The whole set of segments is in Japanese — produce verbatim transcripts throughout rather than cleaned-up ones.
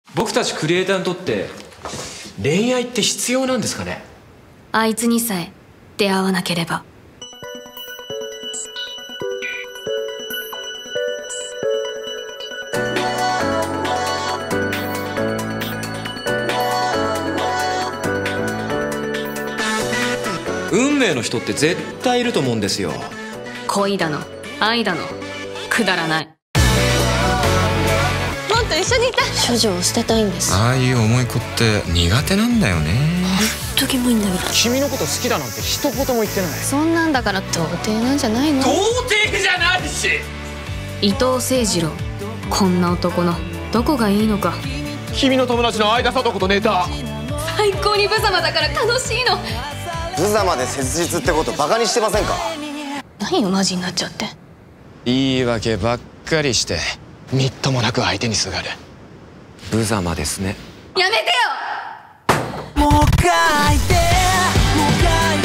僕たちクリエイターにとって恋愛って必要なんですかね。 あいつにさえ出会わなければ。 運命の人って絶対いると思うんですよ。 恋だの愛だのくだらない。もっと一緒にいた。処女を捨てたいんです。 ああいう重い子って苦手なんだよね。 ほんとキモいんだけど。 君のこと好きだなんて一言も言ってない。 そんなんだから童貞なんじゃないの。 童貞じゃないし。 伊藤誠二郎、こんな男のどこがいいのか。 君の友達の相田聡子と寝た。 最高に無様だから楽しいの。 無様で切実ってことバカにしてませんか。 何よマジになっちゃって。 言い訳ばっかりしてみっともなく相手にすがる。 無様ですね。 やめてよ。 もう書いてもう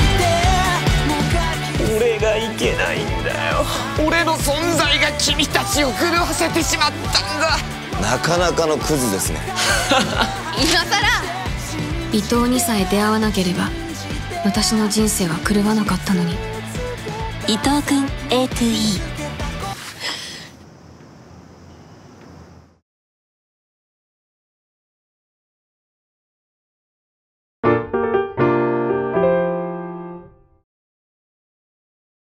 書いて。 俺がいけないんだよ。俺の存在が君たちを狂わせてしまったんだ。 なかなかのクズですね。 今さら伊藤にさえ出会わなければ私の人生は狂わなかったのに。 伊藤君 エーツーイー